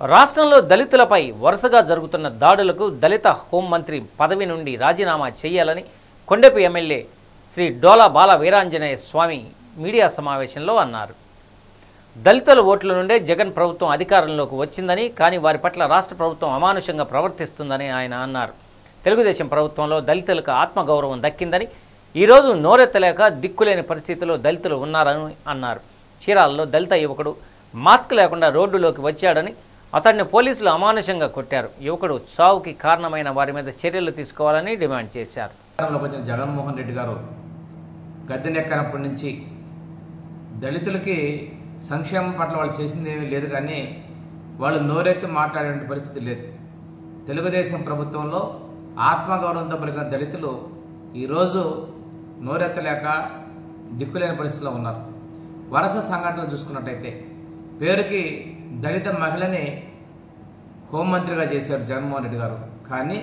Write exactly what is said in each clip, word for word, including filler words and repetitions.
రాష్ట్రంలో దళితులపై వరుసగా జరుగుతున్న దాడులకు దళిత హోంమంత్రి పదవి నుండి రాజీనామా చేయాలని కొండెపు ఎమ్మెల్యే శ్రీ డోలా బాల వీరాంజనేయ స్వామి మీడియా సమావేశంలో అన్నారు. దళితుల ఓట్ల నుండే జగన్ ప్రభుత్వం అధికారంలోకి వచ్చిందని, కానీ వారి పట్ల రాష్ట్ర ప్రభుత్వం అమానుషంగా ప్రవర్తిస్తుందని ఆయన అన్నారు. తెలుగుదేశం ప్రభుత్వంలో దళితులకు ఆత్మగౌరవం దక్కిందని, ఈరోజు నోరెత్తలేక దిక్కులేని పరిస్థితిలో దళితులు ఉన్నారని అన్నారు. చీరాలలో దళిత యువకుడు మాస్క్ లేకుండా రోడ్డులోకి వచ్చాడని, అతన్ని పోలీసులు అమానుషంగా కొట్టారు. యువకుడు చావుకి కారణమైన వారి మీద చర్యలు తీసుకోవాలని డిమాండ్ చేశారు. జగన్మోహన్ రెడ్డి గారు గద్దెనెక్కనప్పటి నుంచి దళితులకి సంక్షేమం పట్ల వాళ్ళు చేసింది ఏమీ లేదు, కానీ వాళ్ళు నోరెత్తి మాట్లాడే పరిస్థితి లేదు. తెలుగుదేశం ప్రభుత్వంలో ఆత్మగౌరవంతో పలికిన దళితులు ఈరోజు నోరెత్తలేక దిక్కులేని పరిస్థితిలో ఉన్నారు. వరుస సంఘటనలు చూసుకున్నట్టయితే పేరుకి దళిత మహిళని హోంమంత్రిగా చేశారు జగన్మోహన్ రెడ్డి గారు, కానీ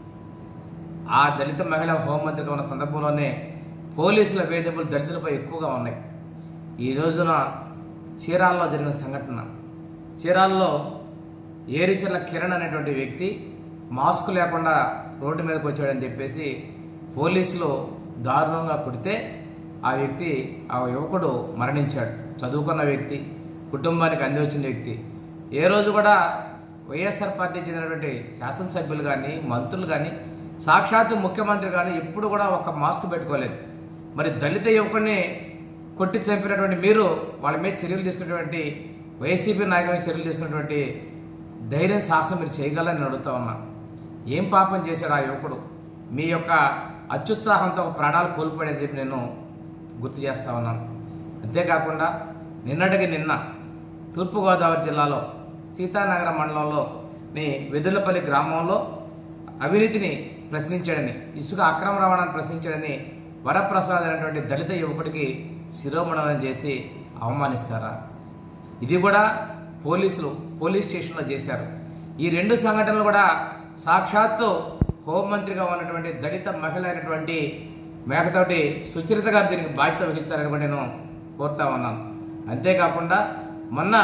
ఆ దళిత మహిళ హోంమంత్రిగా ఉన్న సందర్భంలోనే పోలీసుల వేధింపులు దళితులపై ఎక్కువగా ఉన్నాయి. ఈ రోజున చీరాల్లో జరిగిన సంఘటన, చీరాల్లో ఏరిచెర్ల కిరణ్ అనేటువంటి వ్యక్తి మాస్క్ లేకుండా రోడ్డు మీదకి వచ్చాడని చెప్పేసి పోలీసులు దారుణంగా కొడితే ఆ వ్యక్తి ఆ యువకుడు మరణించాడు. చదువుకున్న వ్యక్తి, కుటుంబానికి అంది వచ్చిన వ్యక్తి. ఏ రోజు కూడా వైఎస్ఆర్ పార్టీ చెందినటువంటి శాసనసభ్యులు కానీ మంత్రులు కానీ సాక్షాత్తు ముఖ్యమంత్రి కానీ ఎప్పుడు కూడా ఒక మాస్క్ పెట్టుకోలేదు. మరి దళిత యువకుడిని కొట్టి చంపినటువంటి మీరు వాళ్ళ మీద చర్యలు తీసుకున్నటువంటి వైసీపీ నాయకుల మీద చర్యలు తీసుకున్నటువంటి ధైర్యం సాహసం మీరు చేయగలని నేను అడుగుతా ఉన్నా. ఏం పాపం చేశాడు ఆ యువకుడు? మీ యొక్క అత్యుత్సాహంతో ఒక ప్రాణాలు కోల్పోయాడని చెప్పి నేను గుర్తు చేస్తా ఉన్నాను. అంతేకాకుండా నిన్నటికి నిన్న తూర్పుగోదావరి జిల్లాలో సీతానగర మండలంలోని వెదులపల్లి గ్రామంలో అవినీతిని ప్రశ్నించాడని, ఇసుక అక్రమ రవాణాను ప్రశ్నించాడని వరప్రసాద్ అనేటువంటి దళిత యువకుడికి శిరోమణనం చేసి అవమానిస్తారా? ఇది కూడా పోలీసులు పోలీస్ స్టేషన్లో చేశారు. ఈ రెండు సంఘటనలు కూడా సాక్షాత్తు హోంమంత్రిగా ఉన్నటువంటి దళిత మహిళ అయినటువంటి మేకతోటి సుచరిత గారు దీనికి బాధ్యత వహించాలని కూడా నేను కోరుతా ఉన్నాను. అంతేకాకుండా మొన్న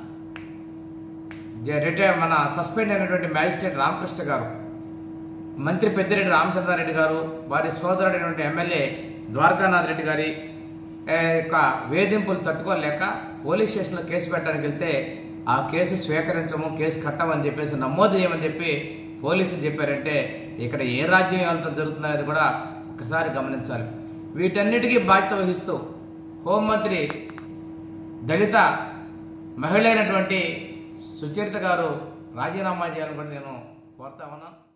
రిటైర్ మన సస్పెండ్ అయినటువంటి మ్యాజిస్ట్రేట్ రామకృష్ణ గారు, మంత్రి పెద్దిరెడ్డి రామచంద్రారెడ్డి గారు, వారి సోదరుడైనటువంటి ఎమ్మెల్యే ద్వారకానాథ్ రెడ్డి గారి యొక్క వేధింపులు తట్టుకోలేక పోలీస్ స్టేషన్లో కేసు పెట్టడానికి వెళ్తే ఆ కేసు స్వీకరించము, కేసు కట్టమని చెప్పేసి నమోదు చేయమని చెప్పి పోలీసులు చెప్పారంటే ఇక్కడ ఏ రాజ్యం ఎంత జరుగుతుందనేది కూడా ఒకసారి గమనించాలి. వీటన్నిటికీ బాధ్యత వహిస్తూ హోంమంత్రి దళిత మహిళ అయినటువంటి సుచరిత గారు రాజీనామా చేయాలని కూడా నేను కోరుతా ఉన్నాను.